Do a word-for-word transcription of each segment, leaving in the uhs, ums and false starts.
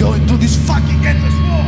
going through this fucking endless war.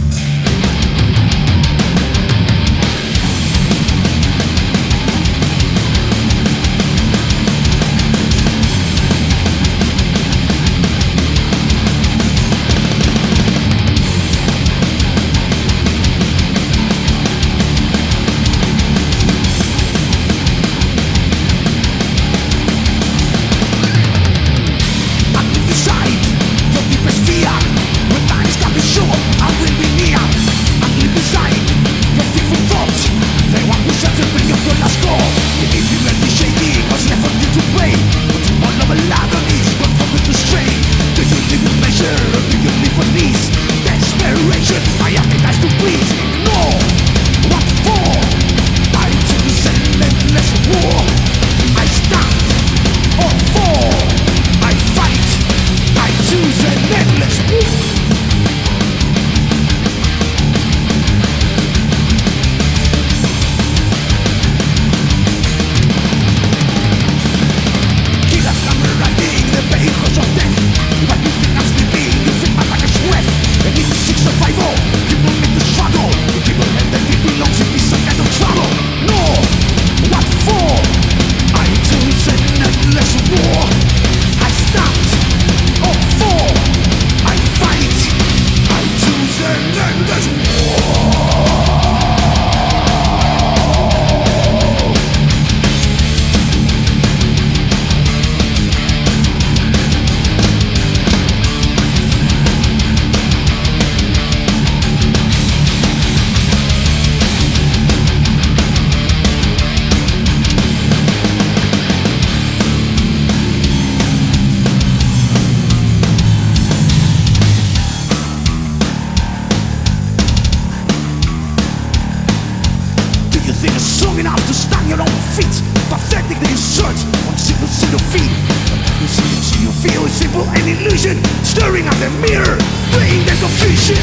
Enough to stand your own feet. Pathetic that you search on simple single feet. You see, you see, you feel a simple an illusion, staring at the mirror, playing the confusion.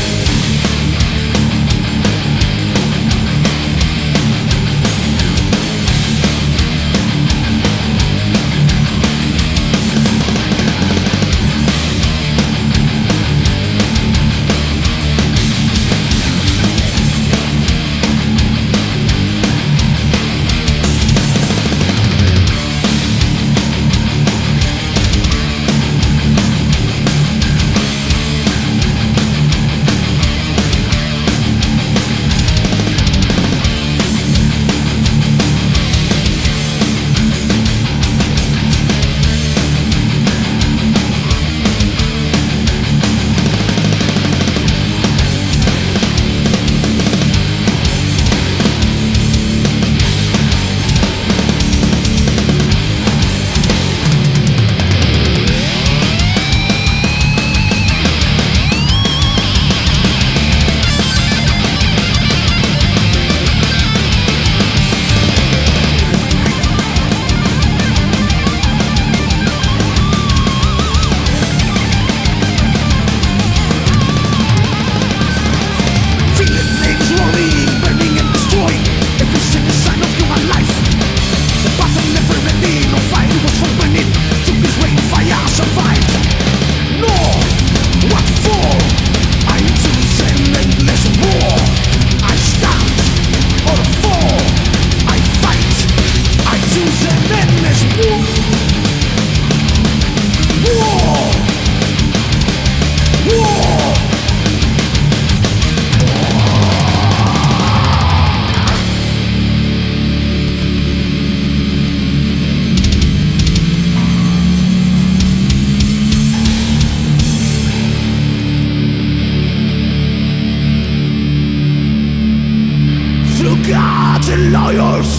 Gods and liars,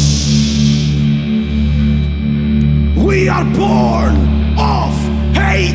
we are born of hate.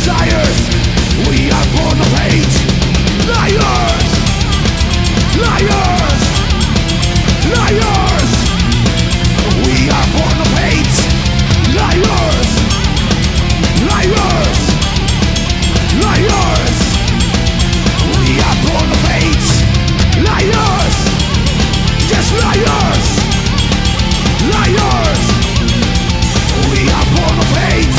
desires. We are born of hate. Liars, liars, liars. We are born of hate. Liars, liars, liars. We are born of hate. Liars, yes, liars, liars. We are born of hate.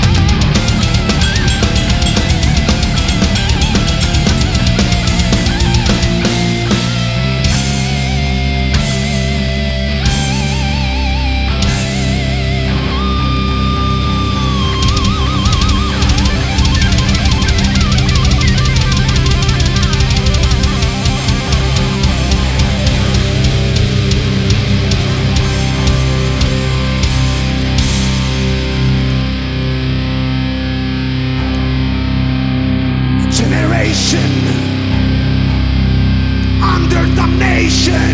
Generation under damnation,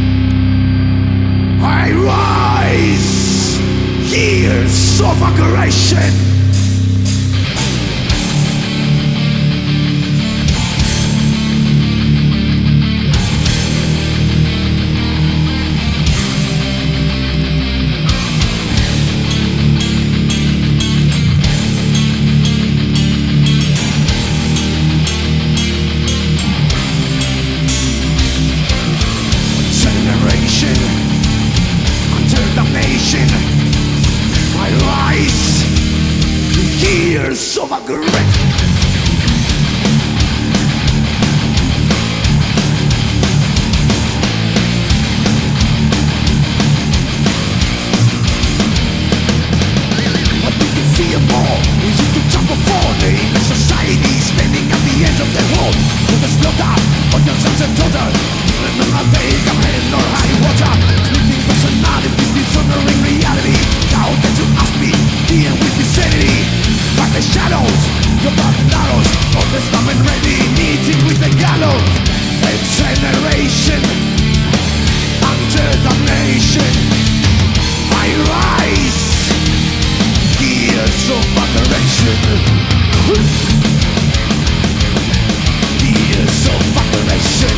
I rise, years of aggression. I rise, years of aggression. What do you fear more? Is it to jump or fall? The English society standing at the edge of the world. With a slaughter on your sons and daughters. Remember they come hell or high water. Sleeping personalities, dishonoring reality. How can you ask me, deal with insanity? By the shadows, your blood narrows. All the stuff and ready, meeting with the gallows. A generation under damnation. I rise, years of adoration. Years of adoration.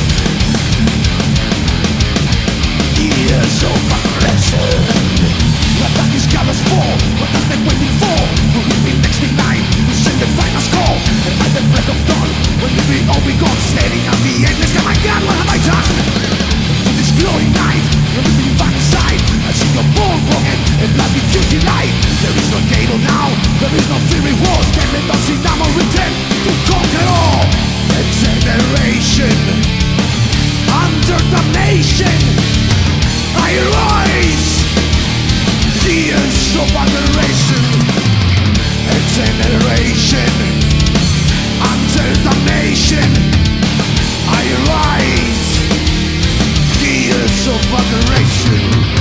Years of aggression. What that is colors for? What are they waiting for? Who will be next in line to send the final score? And by the breath of dawn, when we be all be gone, staring at the endless sky. My God, what have I done? To this glory night, everything back inside. I see your bone broken and bloody beauty light. There is no cable now, there is no fury wars. Can let us in now or return to conquer all. A generation under damnation. I rise, years of adoration. A generation under damnation. I rise, years of adoration.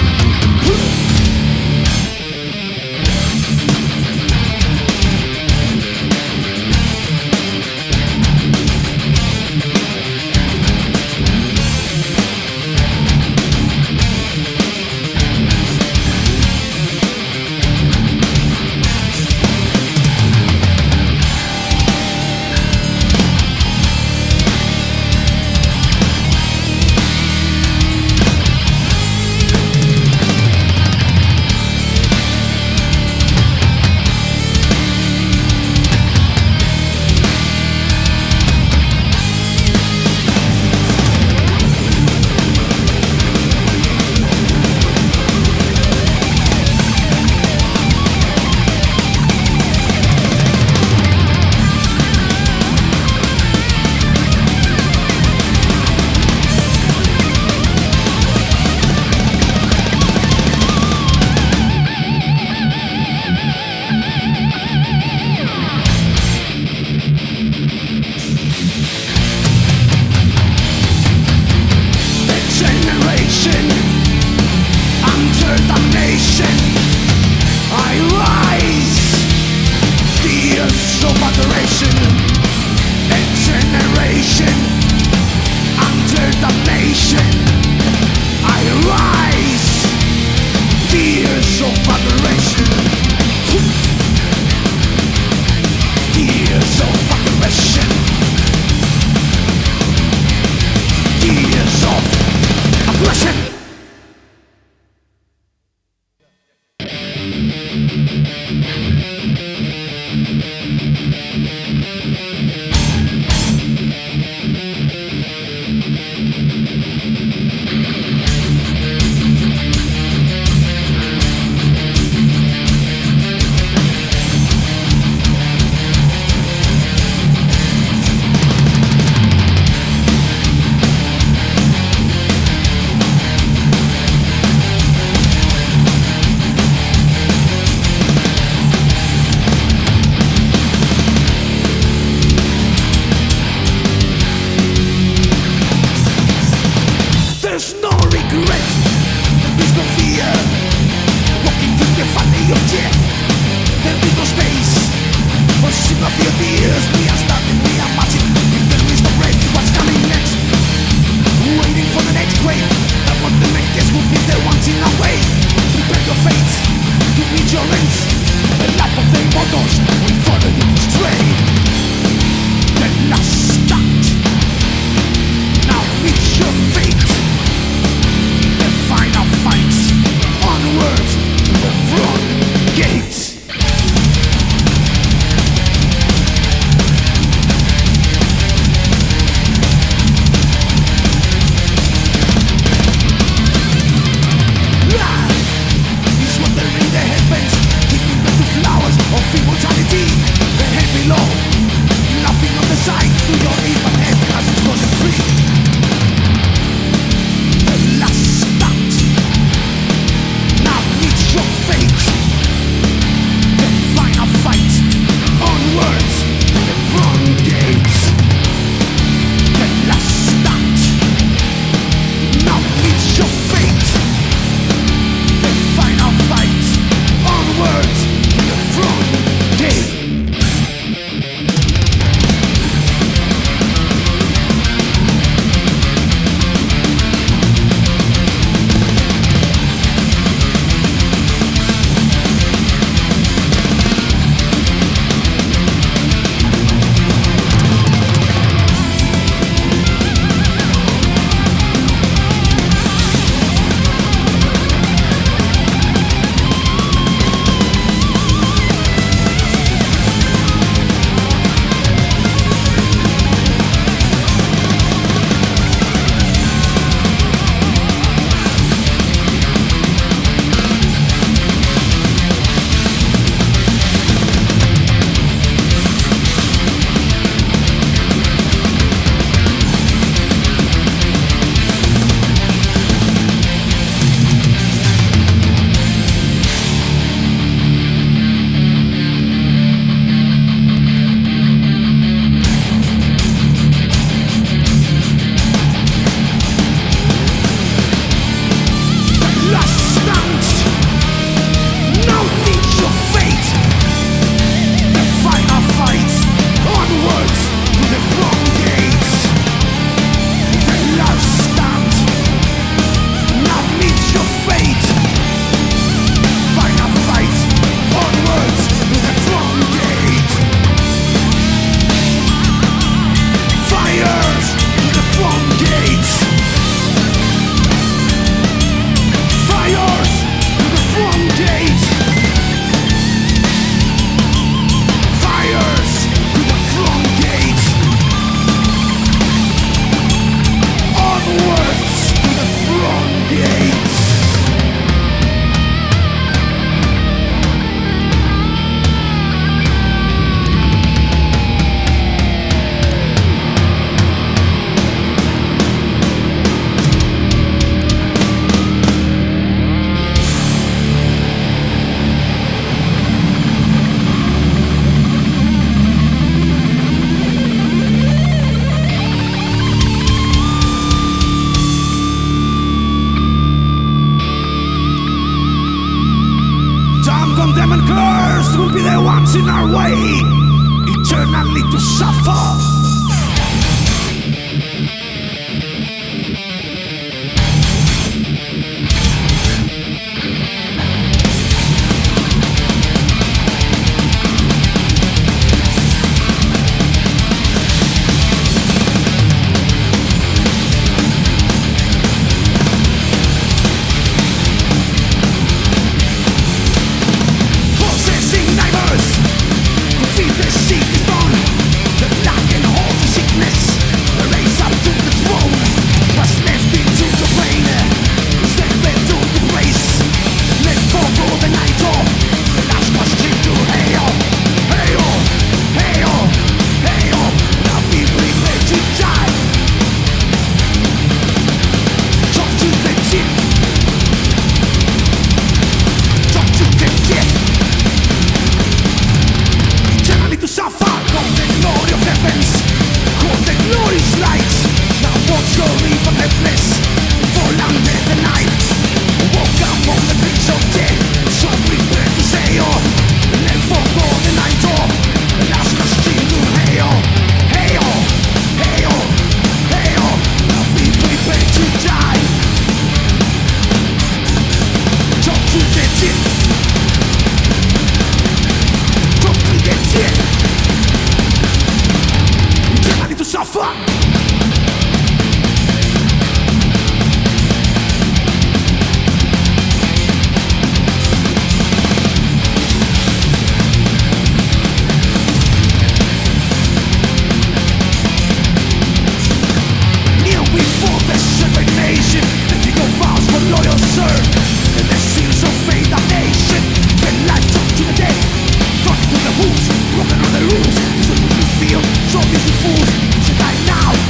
our way, eternally to suffer. Possessing neighbors who feel the seed is born, the lack and hold the sickness, the race up to the throne, what's left into the brain, step into the place, let forgo the night off, the last question to hail, hail, hail, hail, now be prepared to die. Talk to the tip, talk to the tip, eternally to suffer. Call the glory of heavens, call the glorious lights. Now watch your river helpless, fall under the night. Walk among the trees of death, so prepare to sail. Let forgo the night off, the last question to hail, hail, hail, hail. Now be prepared to die. Talk to the tip, talk to the tip, eternally to suffer. Kneel before the separate nation, letting your vows for loyal serve, and the seals of faith of nation. When life talk to the dead, talk to the wolves, broken on the rules. So you feel, so these fools should die now.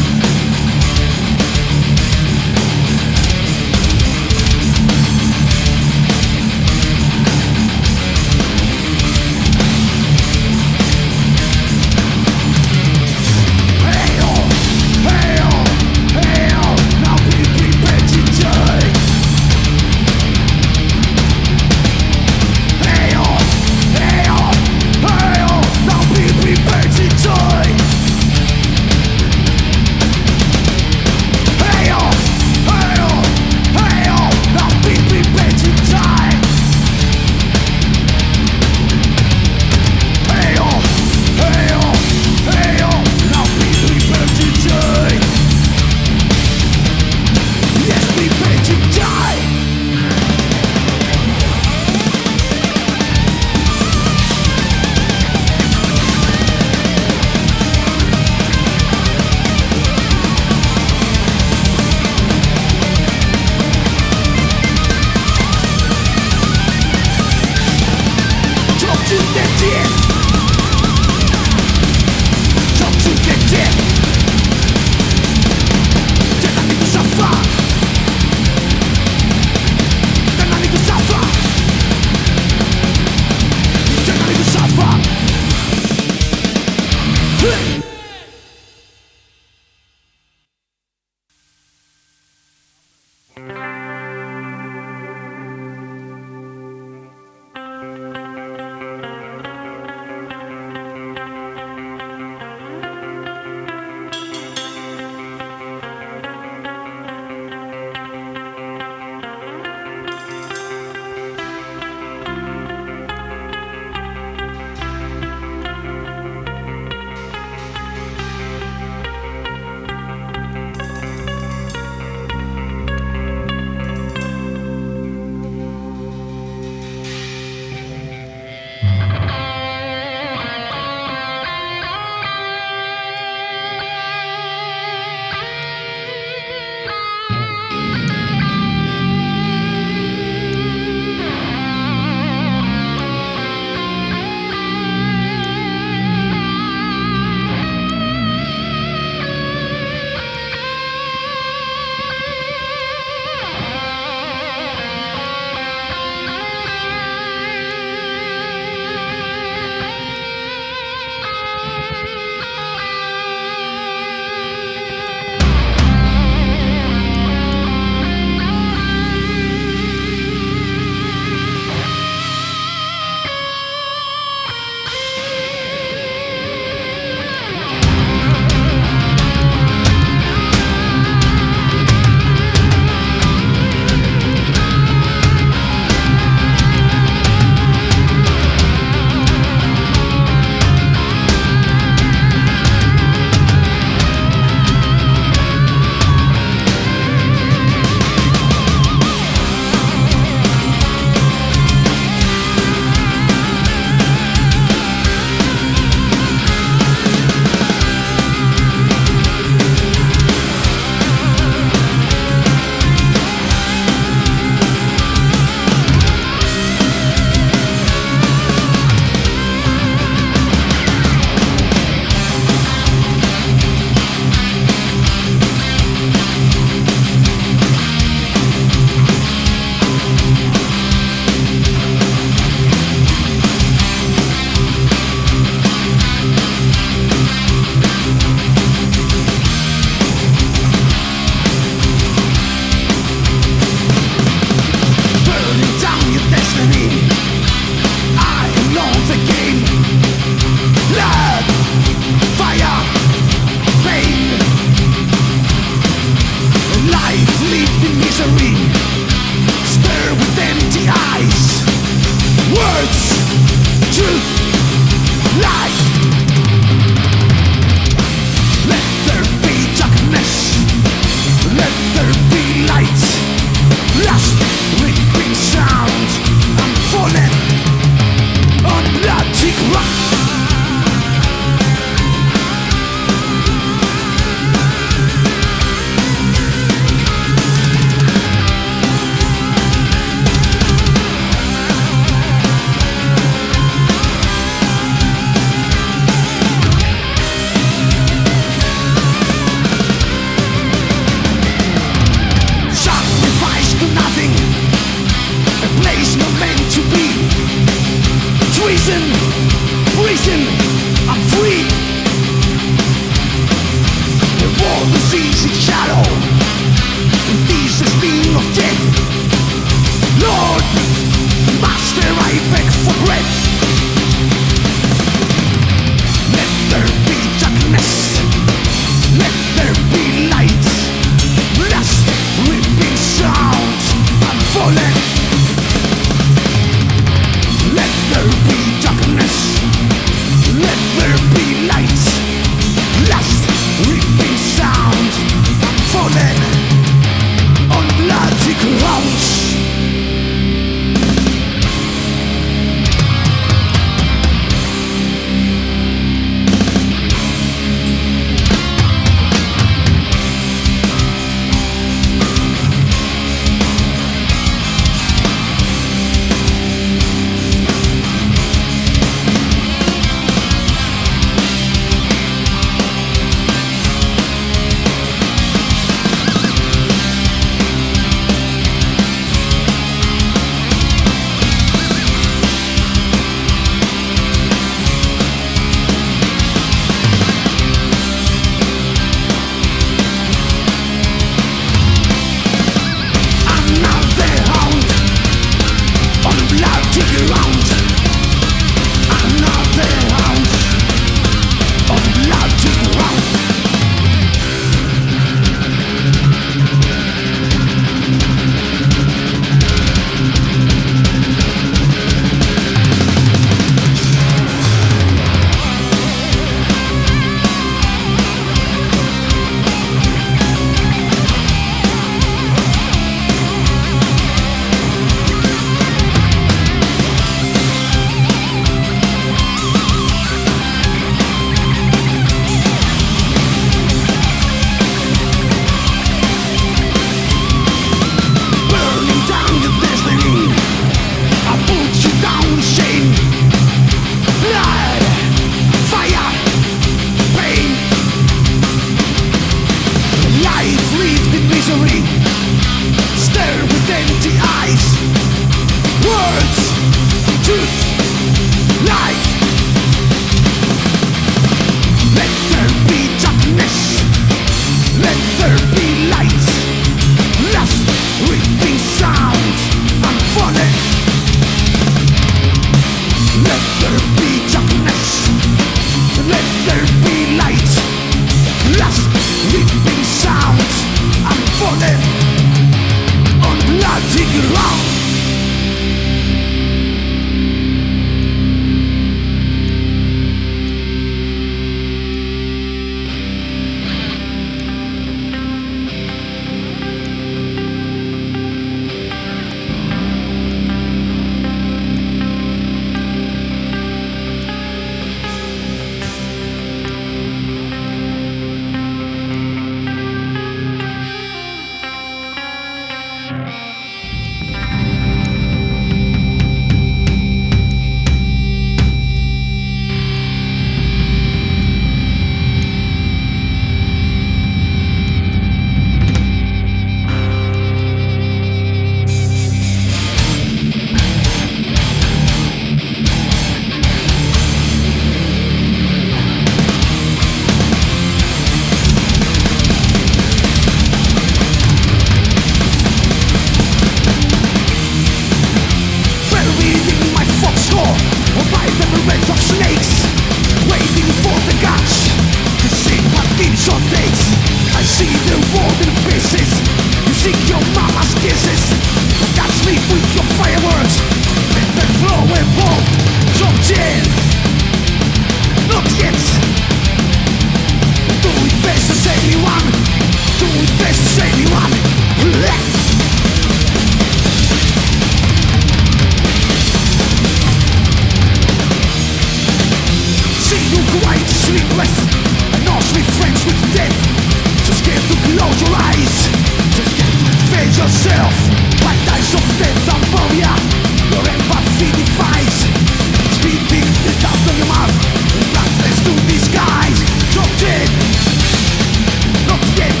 White, sleepless, and all sweet friends with death. Too scared to close your eyes, too scared to face yourself. Like dice of death and phobia, your empathy defies. Speaking it out of your mouth, with blackness to disguise. Drop dead, not yet.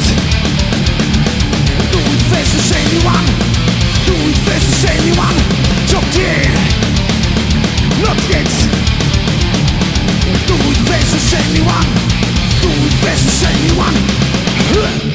Do we face as anyone? Do we face as anyone? Drop dead, not yet. Do we face as anyone? Do we face as anyone?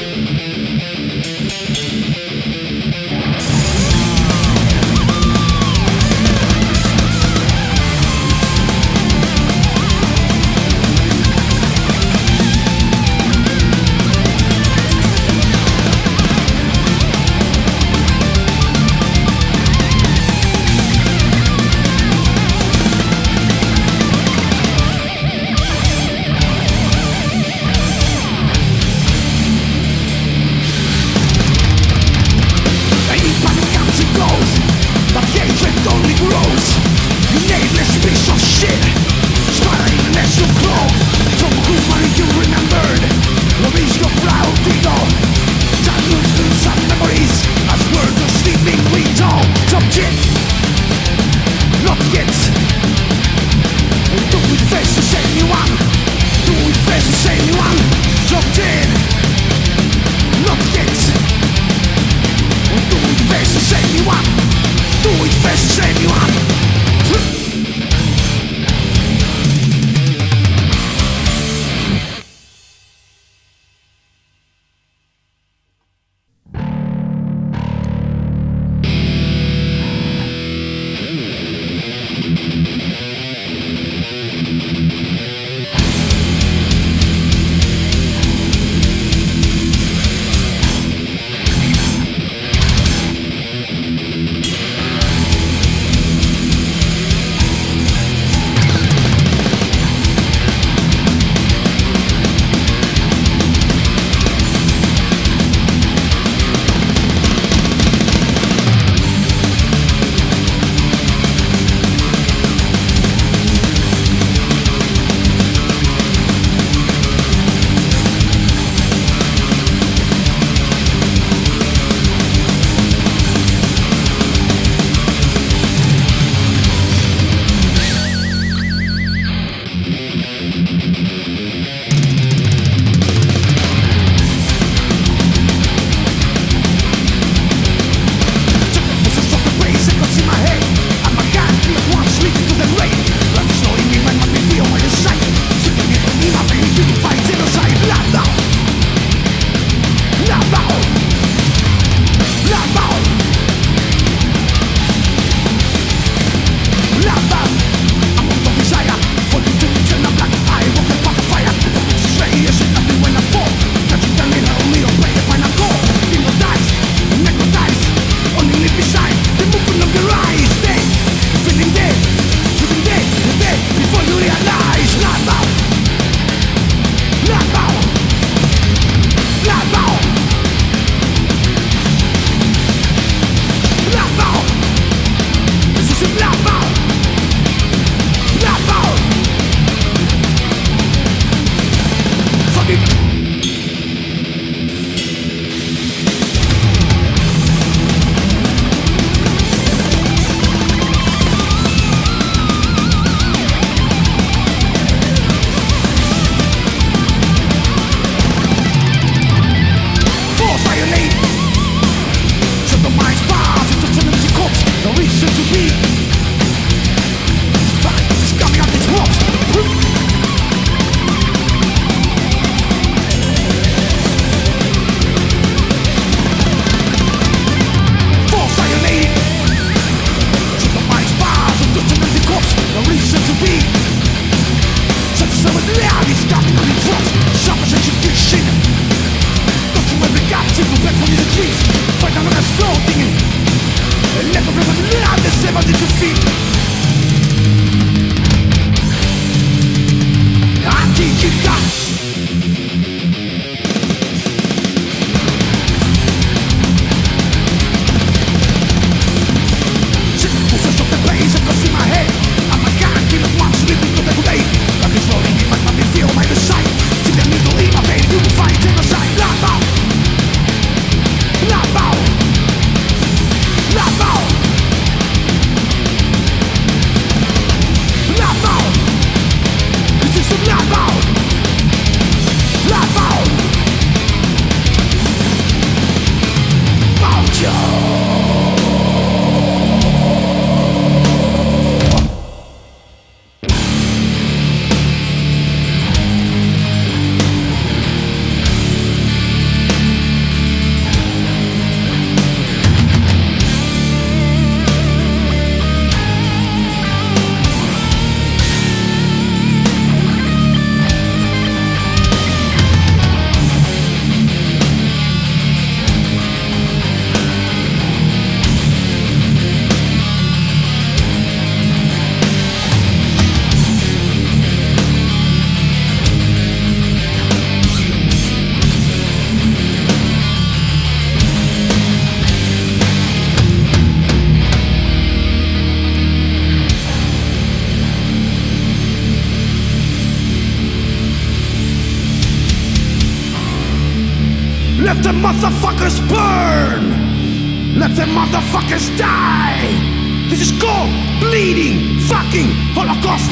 Let the motherfuckers burn! Let the motherfuckers die! This is called bleeding fucking Holocaust!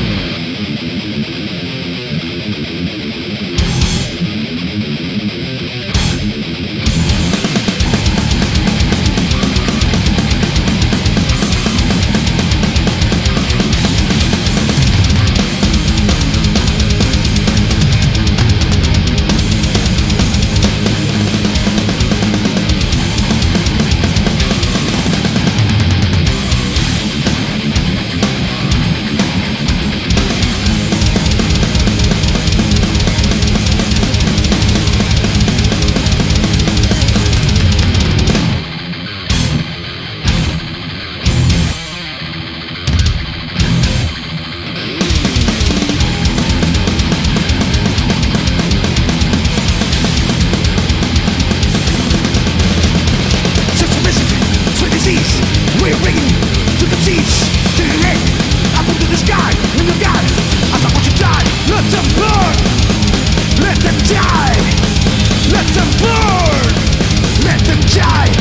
We're bringing to the seas, to the head, up into the sky, in the sky. As I watch you die, let them burn, let them die, let them burn, let them die.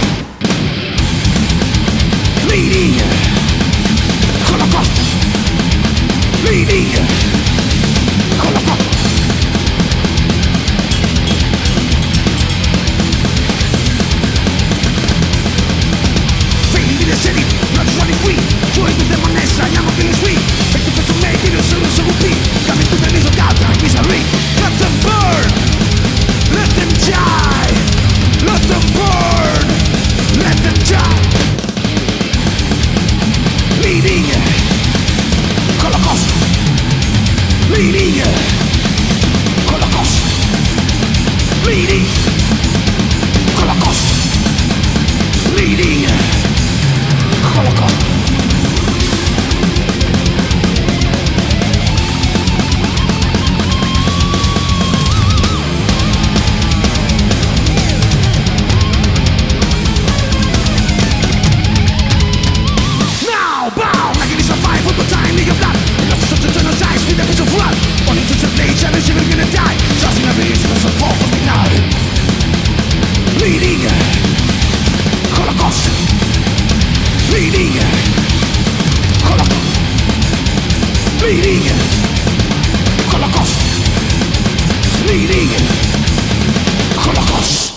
Bleeding, Holocaust, bleeding, Holocaust. The city, not running free. Join with them on this side, I'm not feeling sweet. Make the first to make it, so so repeat. Coming to the knees of God, like misery. Let them burn, let them die, let them burn, let them die. Bleeding, Holocaust, bleeding, Holocaust, bleeding, Holocaust, bleeding. Holocaust. Now bow like it is a fight for the time in your blood. Lost such a genocide with a piece of blood. Only to the place and you're gonna die. Trusting a piece of the fall from the now. Bleeding. Holocaust. Bleeding, Holocaust, bleeding, Holocaust, bleeding, Holocaust.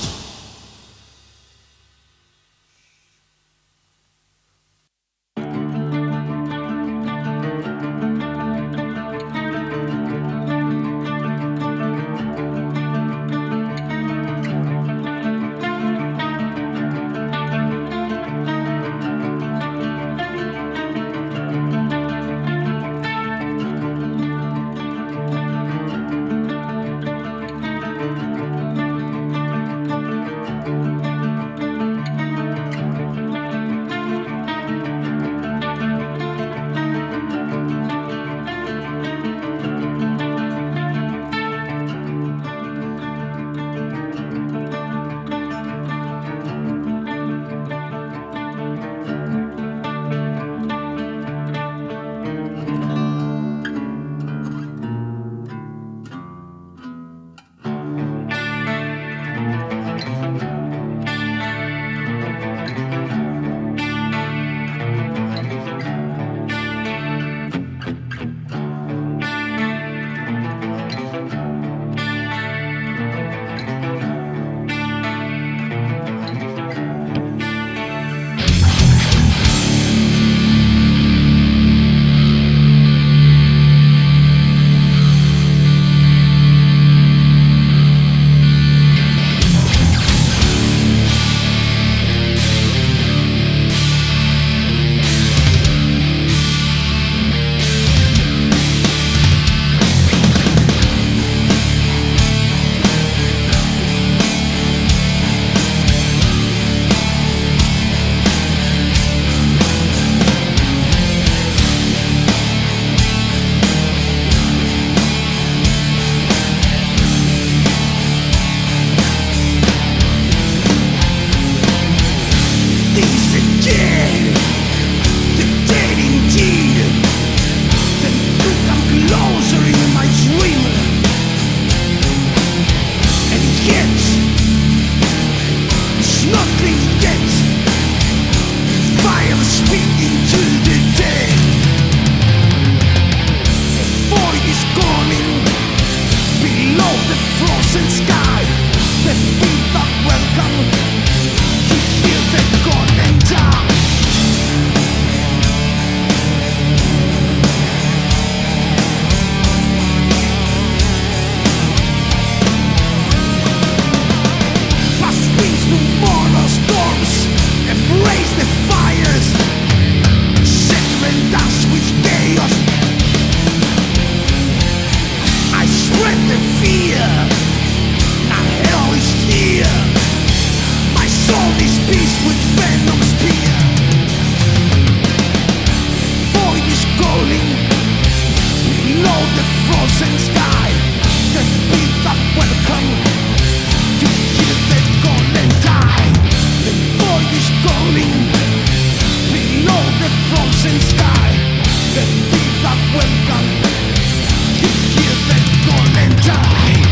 sky. The speed that welcome. You hear them calling die. The void is calling below the frozen sky. The speed that welcome. You hear them calling die.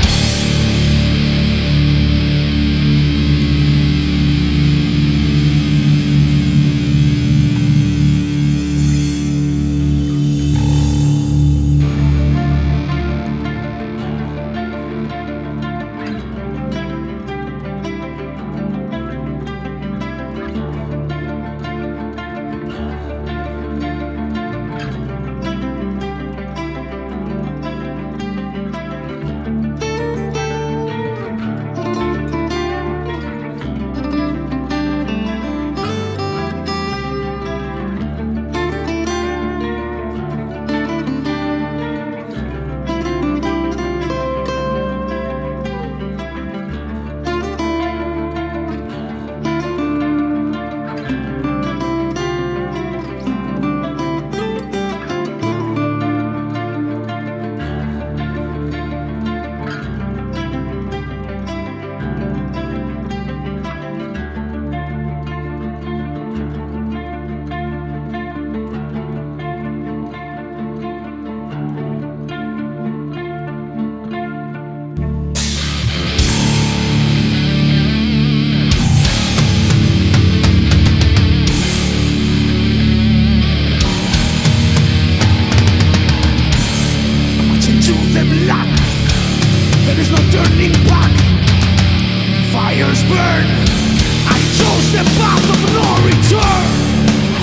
There is no turning back. Fires burn. I chose the path of no return.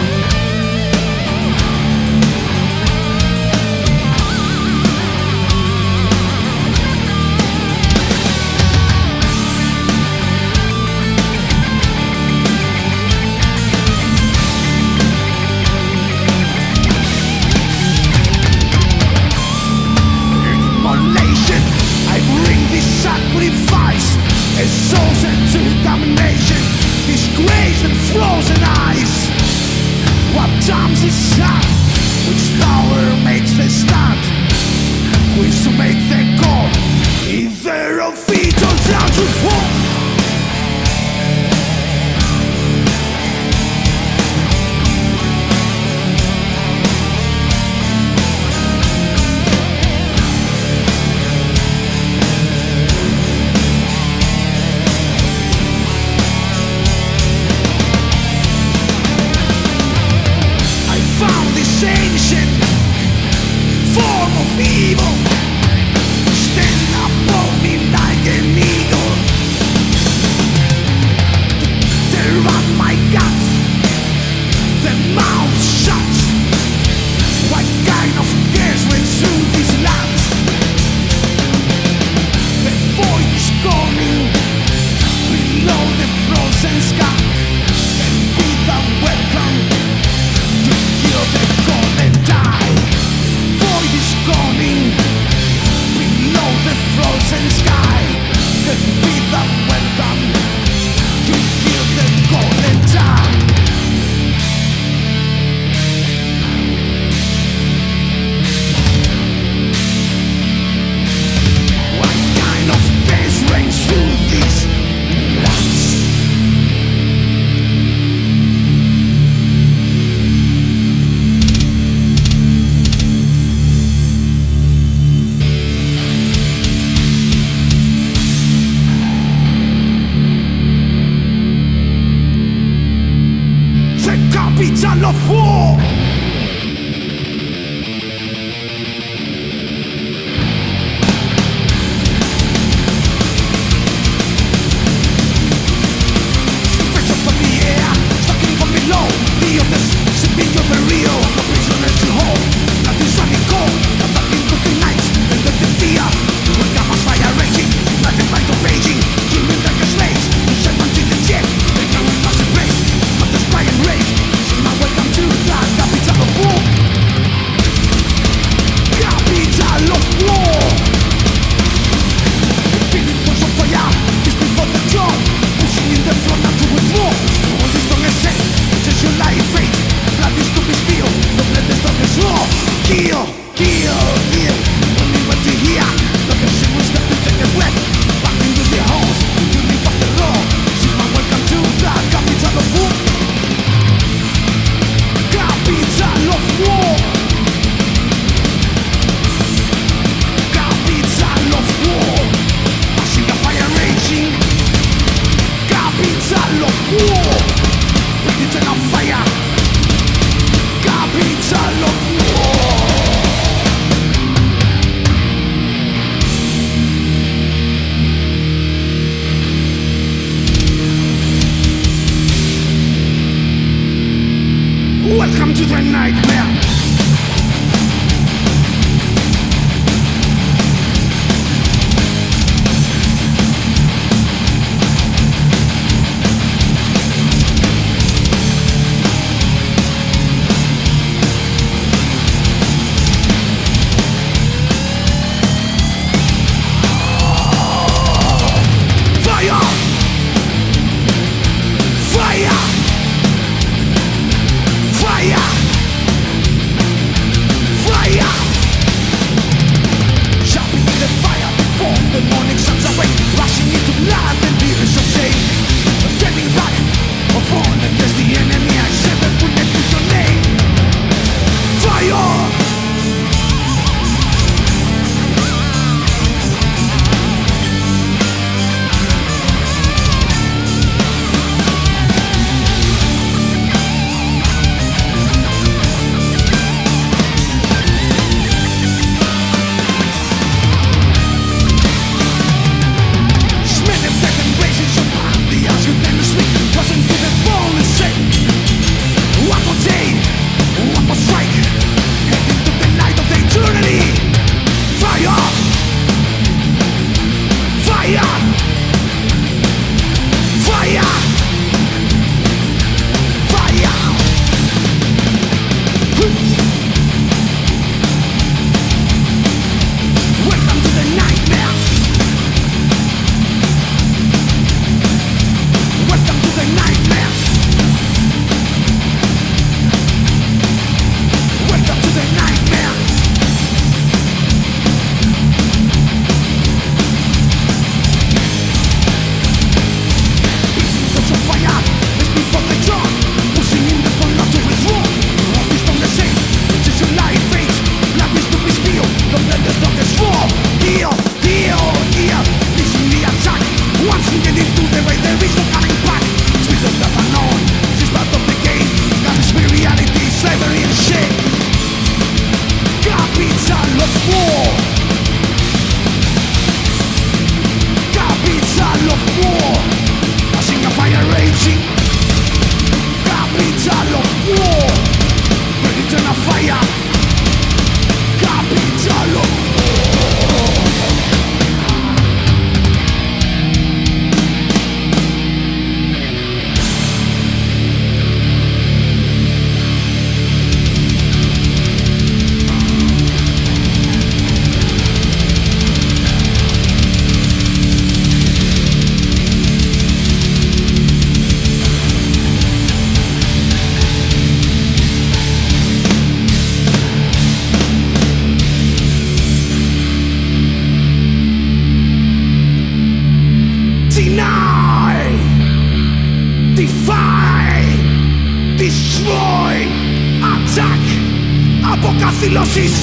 Sacrifice is souls into damnation, disgrace and frozen eyes. What times is sad? Which power makes the stand? Who is to make the call? Either of feet or down to fall. Ancient form of evil, αποκαθήλωσης.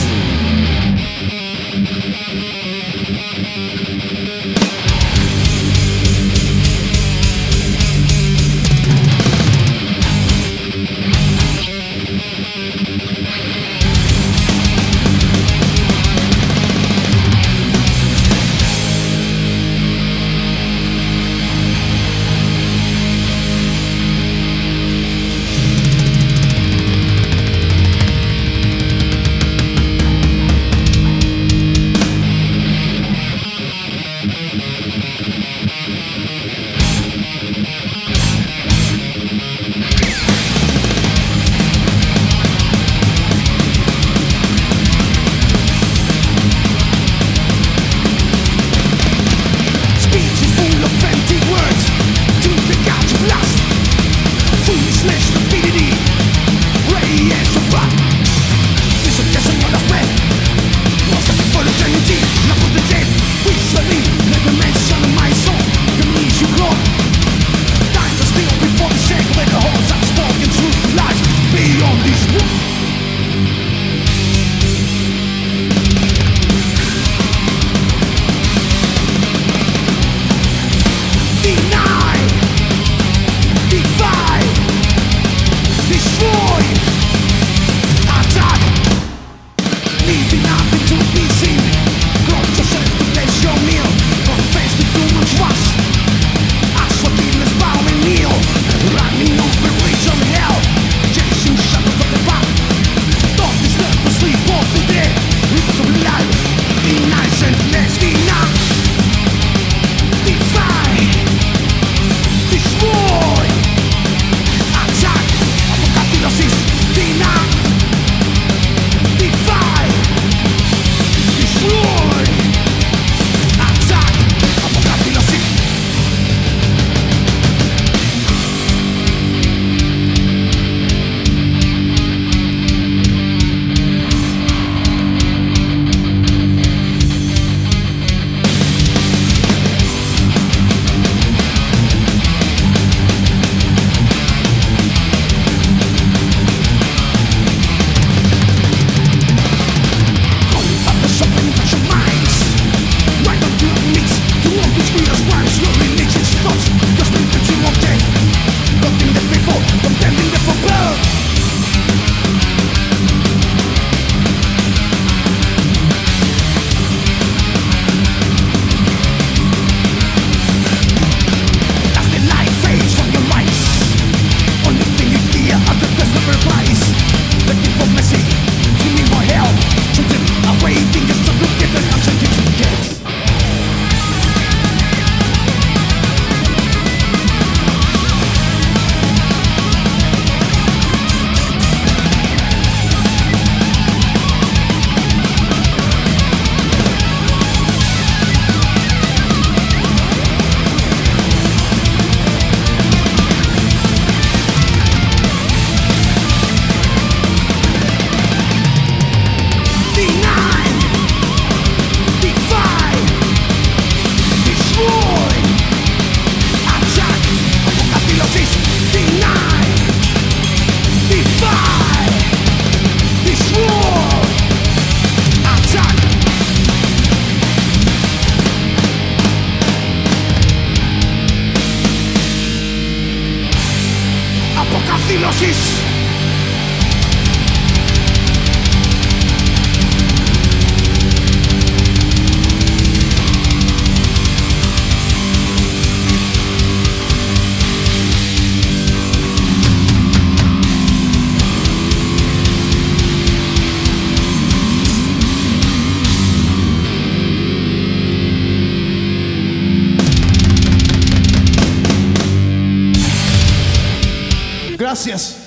Αποκαθήλωσης. Gracias.